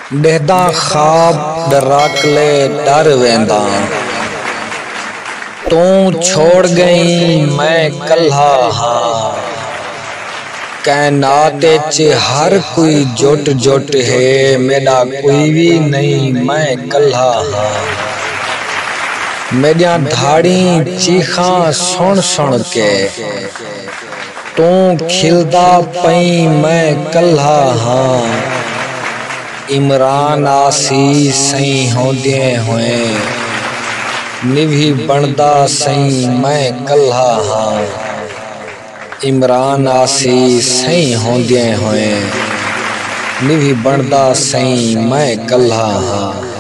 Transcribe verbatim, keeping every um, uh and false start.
डेहदा ख्वाब डराकले डर वेंदा, तू छोड़ गई मैं कल्हा हाँ। कैनात च हर कोई जुट जुट है, मेरा कोई भी नहीं मैं कल्हा हाँ। मेरिया धाड़ी चीखा सुन सुन के, तू खिलदा पई मैं कल्हा हाँ। इमरान आसी सही होंदे हुए, निभी बनदा सही मैं कल्हा हाँ। इमरान आसी सही होंदे हुए, निभी बनदा सही मैं कल्हा हाँ।